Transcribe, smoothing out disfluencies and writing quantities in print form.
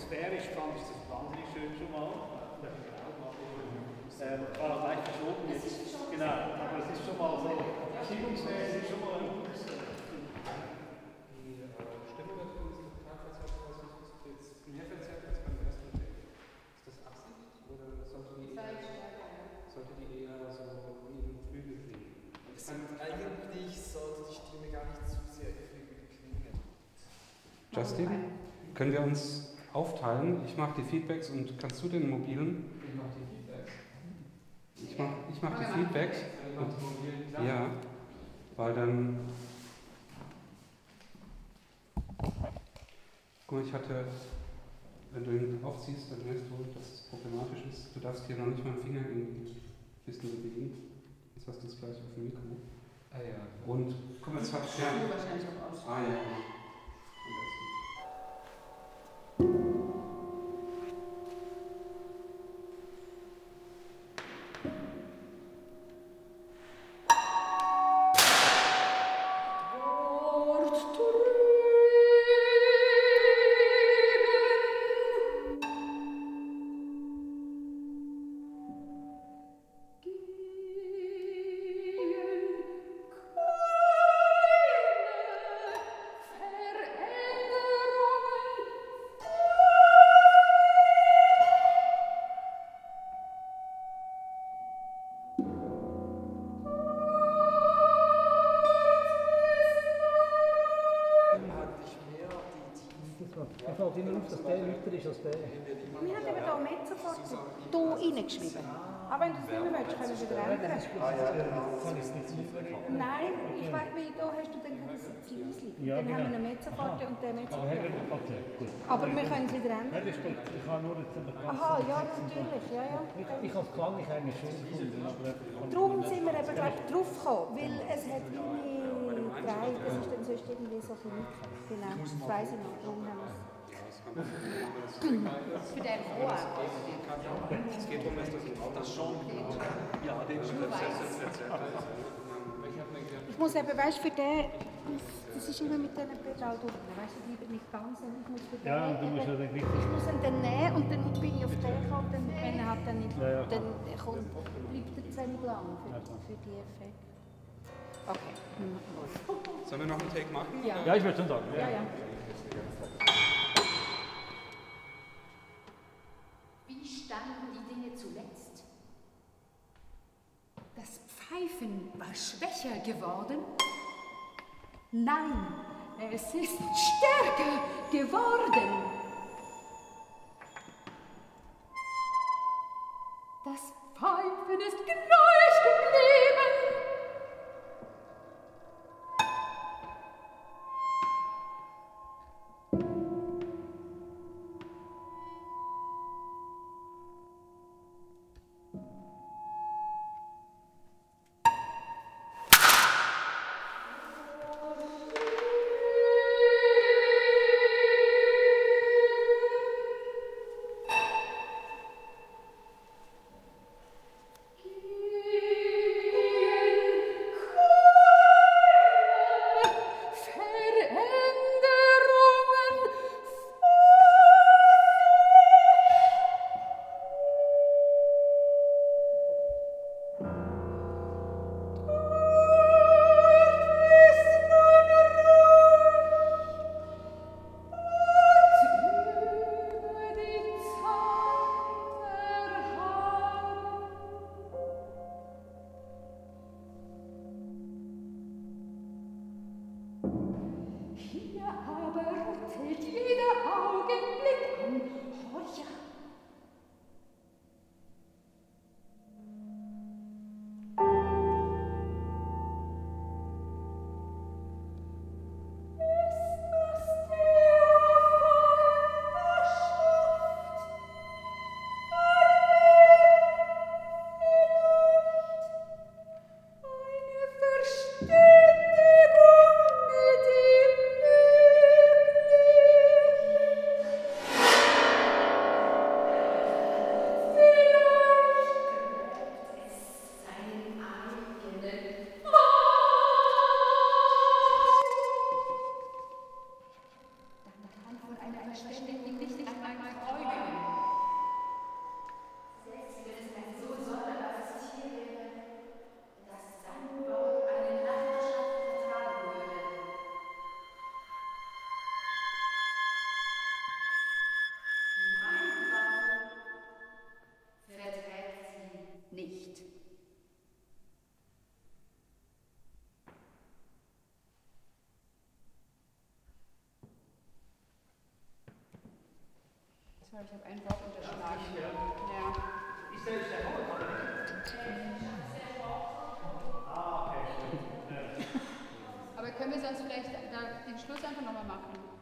sphärisch fand ich das wahnsinnig schön schon mal. War leicht verschoben jetzt. Genau, aber es ist schon mal so, schiebungsmäßig schon mal ein gutes. Die Stimme dazu ist Totalverzerrt, was ist jetzt mehr verzerrt als beim ersten Take. Ist das Absicht oder sollte die eher so wie im Flügel klingen? Eigentlich sollte die Stimme gar nicht zu sehr geflügelt klingen. Justin, können wir uns aufteilen? Ich mache die Feedbacks und kannst du den mobilen? Ich mache die Feedbacks. Ich mach die Feedbacks. Und, ja, weil dann. Guck mal, ich hatte, wenn du ihn aufziehst, dann merkst du, dass es problematisch ist. Du darfst hier noch nicht mal einen Finger irgendwie ein bisschen bewegen. Jetzt hast du es gleich auf dem Mikro. Ah ja. Und guck mal, jetzt hat es ja. Wahrscheinlich auch aus. Ah ja. Wir haben eben hier Mezzoforte hier reingeschrieben. Aber wenn du es nicht mehr willst, können wir es wieder ändern. Nein, ich weiß, weil da hast du dann das Fliesli. Dann haben wir eine Mezzoforte und der Mezzoforte. Aber wir können es wieder ändern. Aha, ja, natürlich. Ja, ja. Ich als Klang ich eigentlich schön gefunden. Darum sind wir eben drauf gekommen, weil es hat meine drei, das ist dann sonst irgendwie so viel mitgekommen. Genau, das weiss ich noch, darum haben wir es. Für den Chor. Es geht darum, dass das schon. Ja, den ich muss eben, weißt du, für den, das ist immer mit diesen Pedal durch, weißt du, lieber nicht ganz, ich muss für den, ja, du musst eben, ich muss ihn dann nehmen und dann bin ich auf den gekommen und dann, wenn er halt dann nicht, ja. dann bleibt er zu wenig lang für die Effekte. Okay. Sollen wir noch einen Take machen? Ja, ja, ich würde schon sagen. Ja, ja. Wie standen die Dinge zuletzt? Das Pfeifen war schwächer geworden? Nein, es ist stärker geworden. Das Pfeifen ist gleich geblieben. ständig nicht einmal Sorry, ich habe ein Wort unterschlagen. Ja. Ist der Roth, oder nicht? Ah, okay. Aber können wir sonst vielleicht den Schluss einfach nochmal machen?